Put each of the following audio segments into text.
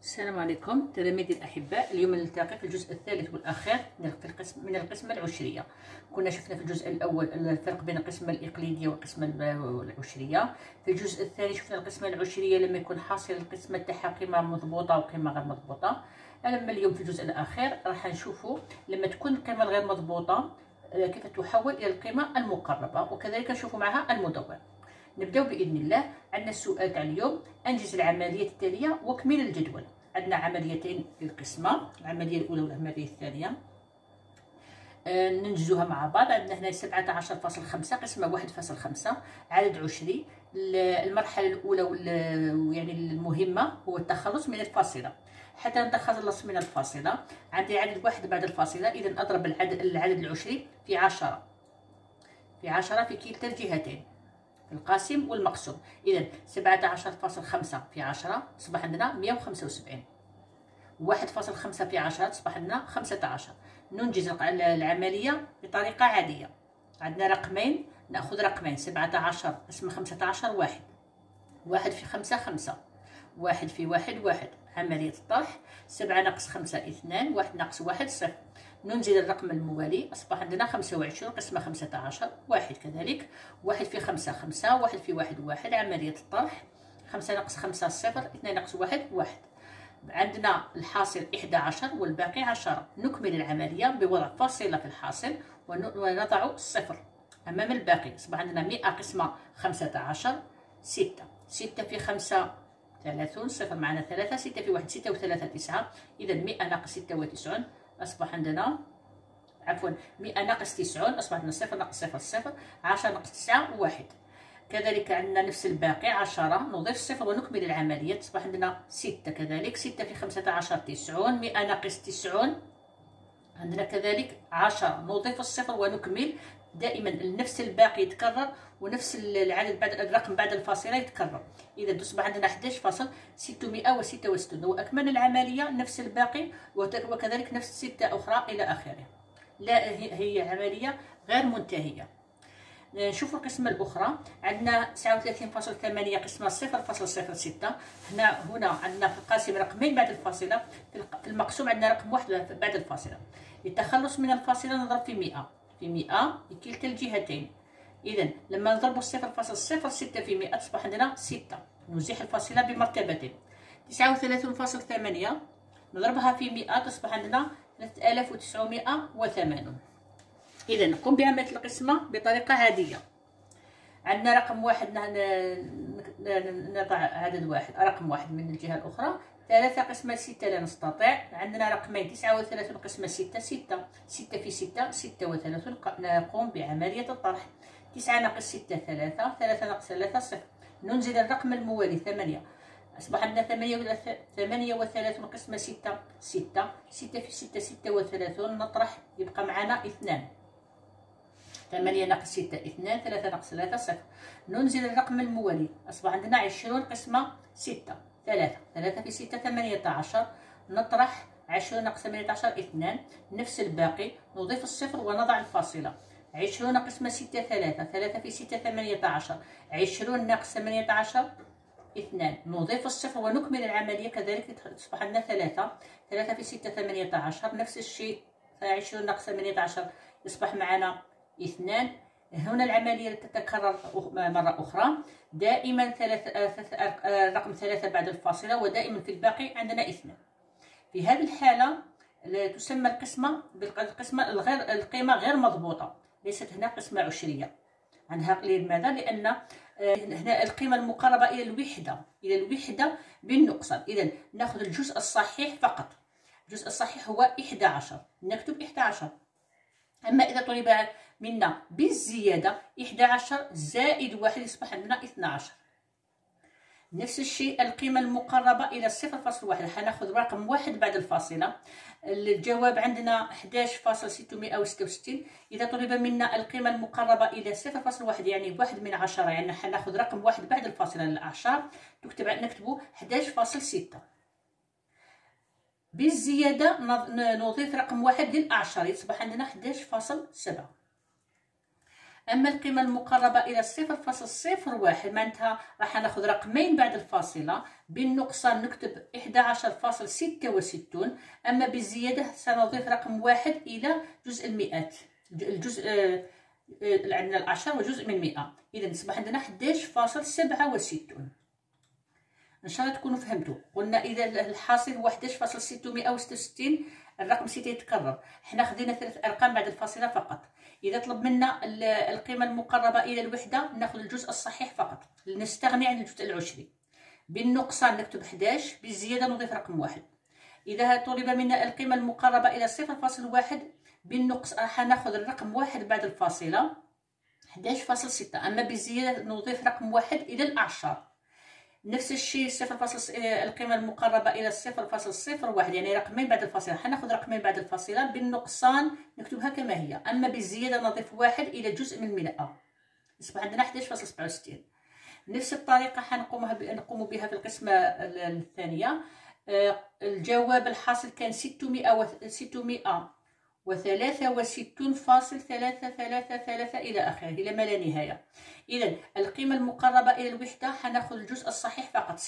السلام عليكم تلاميذي الأحباء. اليوم نلتقي في الجزء الثالث والأخير من القسمة العشرية. كنا شفنا في الجزء الأول الفرق بين القسمة الإقليدية والقسمة العشرية. في الجزء الثاني شفنا القسمة العشرية لما يكون حاصل القسمة تاعها قيمة مضبوطة وقيمة غير مضبوطة. أما اليوم في الجزء الأخير راح نشوفوا لما تكون القيمة الغير مضبوطة كيف تحول إلى القيمة المقربة، وكذلك نشوفوا معها المدور. نبداو باذن الله. عندنا السؤال تاع اليوم: انجز العمليه التاليه واكمل الجدول. عندنا عمليتين للقسمه، العمليه الاولى والعمليه الثانيه. ننجزوها مع بعض. عندنا هنا 17.5 قسمه 1.5 عدد عشري. المرحله الاولى يعني المهمه هو التخلص من الفاصله. حتى نتخلص من الفاصله عندي عدد واحد بعد الفاصله، اذا اضرب العدد العشري في 10 في كلتا الجهتين، القاسم والمقسوم. إذا 17.5 في 10 تصبح عندنا 175. 1.5 في 10 تصبح عندنا 15. ننجز العملية بطريقة عادية. عندنا رقمين، نأخذ رقمين 17 قسمة 15 واحد. 1 في 5 5، 1 في 1 1. عملية الطرح 7 ناقص 5 2، 1 ناقص 1 0. ننزل الرقم الموالي، أصبح عندنا 25 قسمة 15 واحد. كذلك 1 في 5 5، 1 في 1 1. عملية الطرح 5 ناقص 5 0، 2 ناقص 1 1. عندنا الحاصل 11 والباقي 10. نكمل العملية بوضع فاصلة في الحاصل ونضع الصفر أمام الباقي. أصبح عندنا 100 قسمة 15 6. 6 في 5 30، صفر معنا 3. 6 في 1 6 و3 9. إذا 100 ناقص 96 أصبح عندنا 100 ناقص 90 أصبح عندنا 0 ناقص 0 0. 10 ناقص 9 1. كذلك عندنا نفس الباقي 10، نضيف الصفر ونكمل العملية. تصبح عندنا 6. كذلك 6 في 15 90. 100 ناقص 90 عندنا كذلك 10، نضيف الصفر ونكمل. دائما نفس الباقي يتكرر ونفس العدد بعد الرقم بعد الفاصلة يتكرر. إذا تصبح عندنا 11.666. وأكمل العملية نفس الباقي وكذلك نفس 6 أخرى إلى آخره. لا هي عملية غير منتهية. نشوف القسمة الأخرى. عندنا 39.8 قسمة 0.06. هنا عندنا في القاسم رقمين بعد الفاصلة، في المقسوم عندنا رقم واحد بعد الفاصلة. للتخلص من الفاصلة نضرب في 100 في 100 لكلتا الجهتين. إذا لما نضرب 0.06 في 100 تصبح عندنا 6. نزيح الفاصلة بمرتبتين. 39.8 نضربها في 100 تصبح عندنا 3980. إذا نقوم بعملية القسمة بطريقة عادية. عندنا رقم واحد، نضع عدد واحد رقم واحد من الجهة الأخرى. 3 قسمة 6 لا نستطيع. عندنا رقمين 39 قسمة 6 6. 6 في 6 36. نقوم بعملية الطرح. 9 ناقص 6 3. 3 ناقص 3 0. ننزل الرقم الموالي 8. أصبح عندنا 38 قسمة 6 6. 6 في 6 36. نطرح يبقى معنا 2. 8 ناقص 6 2. 3 ناقص 3 0. ننزل الرقم الموالي. أصبح عندنا 20 قسمة 6 3. 3 في 6 18. نطرح 20 ناقص 18 2. نفس الباقي، نضيف الصفر ونضع الفاصلة. 20 قسمة 6 3. 3 في 6 18. 20 ناقص 18 2. نضيف الصفر ونكمل العملية. كذلك تصبح عندنا 3. 3 في 6 18. نفس الشيء. 20 ناقص 18 يصبح معنا 2. هنا العملية تتكرر مرة أخرى. دائما رقم 3 بعد الفاصلة، ودائما في الباقي عندنا 2. في هذه الحالة تسمى القسمة القيمة غير مضبوطة. ليست هنا قسمة عشرية. عنها لماذا؟ لأن هنا القيمة المقربة إلى الوحدة بالنقصان. إذا نأخذ الجزء الصحيح فقط. الجزء الصحيح هو 11. نكتب 11. أما إذا طلب منا بالزيادة 11 زائد 1 يصبح عندنا 12. نفس الشيء القيمة المقربة إلى 0.1. حناخذ رقم واحد بعد الفاصلة. الجواب عندنا 11.666. إذا طلب منا القيمة المقربة إلى 0.1 يعني 1 من 10، يعني حناخذ رقم واحد بعد الفاصلة للأعشار. نكتبو 11.6. بالزيادة نضيف رقم واحد للأعشار يصبح عندنا 11.7. اما القيمه المقربه الى 0.01 معناتها راح ناخذ رقمين بعد الفاصله، بالنقصان نكتب 11.66. اما بالزياده سنضيف رقم واحد الى جزء المئات، الجزء عندنا العشر وجزء من 100، اذا يصبح عندنا 11.67. ان شاء الله تكونوا فهمتوا. قلنا اذا الحاصل هو 11.666 الرقم سيتكرر، حنا خدينا 3 ارقام بعد الفاصله فقط. اذا طلب منا القيمه المقربه الى الوحده ناخذ الجزء الصحيح فقط، نستغني عن الجزء العشري. بالنقصان نكتب 11، بالزياده نضيف رقم واحد. اذا طلب منا القيمه المقربه الى 0.1 بالنقص راح ناخذ الرقم واحد بعد الفاصله 11.6. اما بالزياده نضيف رقم واحد الى الاعشار. نفس الشيء القيمه المقربه الى 0.01 يعني رقمين بعد الفاصله، حناخذ رقمين بعد الفاصله، بالنقصان نكتبها كما هي. اما بالزياده نضيف واحد الى جزء من 100، يصبح عندنا 11.67. نفس الطريقه نقوم بها في القسمه الثانيه. الجواب الحاصل كان 663.333 الى اخره الى ما لا نهايه. اذا القيمه المقربه الى الوحده حناخذ الجزء الصحيح فقط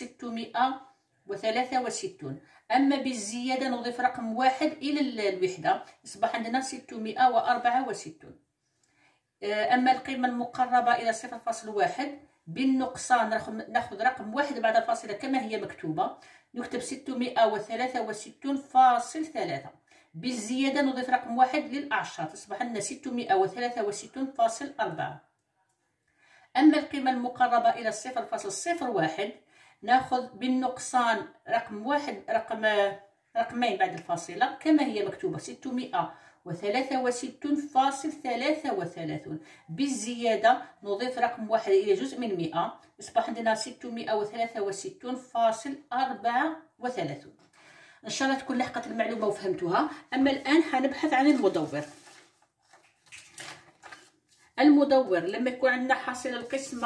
663. اما بالزياده نضيف رقم واحد الى الوحده، يصبح عندنا 664. اما القيمه المقربه الى 0.1 بالنقصان ناخذ رقم واحد بعد الفاصله كما هي مكتوبه، نكتب 663.3. بالزياده نضيف رقم واحد للاعشار، تصبح لنا 663.4. اما القيمه المقربه الى 0.01 ناخذ بالنقصان رقم واحد رقمين بعد الفاصله كما هي مكتوبه 663.33. بالزياده نضيف رقم واحد الى جزء من 100، يصبح عندنا 663.34. ان شاء الله تكون لحقت المعلومه وفهمتوها. اما الان حنبحث عن المدور. المدور لما يكون عندنا حاصل القسمه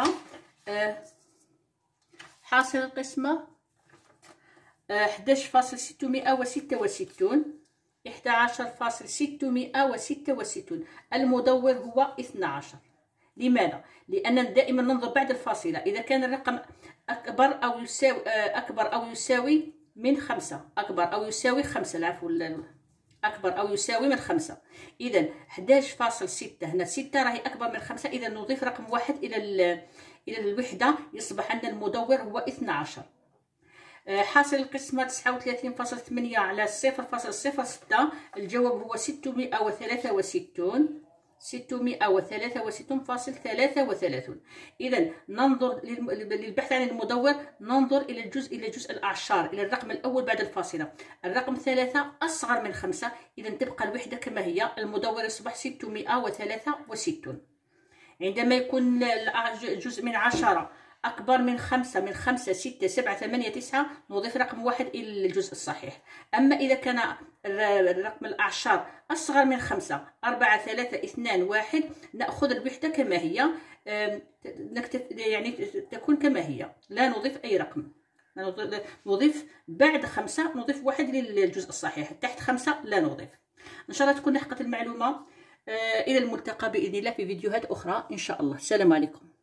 11.666 11.666 المدور هو 12. لماذا؟ لأننا دائما ننظر بعد الفاصلة، إذا كان الرقم أكبر أو يساوي من 5، أكبر أو يساوي 5، العفو، أكبر أو يساوي من 5. إذا 11.6 هنا 6 راهي أكبر من 5، إذا نضيف رقم واحد إلى الوحدة، يصبح عندنا المدور هو 12. حاصل القسمة 39.8 على 0.06 الجواب هو 663.33. إذا ننظر للبحث عن المدور، ننظر إلى الجزء الأعشار، إلى الرقم الأول بعد الفاصلة. الرقم 3 أصغر من 5، إذا تبقى الوحدة كما هي، المدور يصبح 663. عندما يكون الجزء من 10 أكبر من 5، من 5 6 7 8 9 نضيف رقم واحد إلى الجزء الصحيح. أما إذا كان الرقم الأعشار أصغر من 5 4 3 2 1 نأخذ الوحدة كما هي، يعني تكون كما هي، لا نضيف أي رقم. نضيف بعد 5 نضيف واحد للجزء الصحيح، تحت 5 لا نضيف. إن شاء الله تكون لحقت المعلومة. إلى الملتقى بإذن الله في فيديوهات أخرى إن شاء الله. السلام عليكم.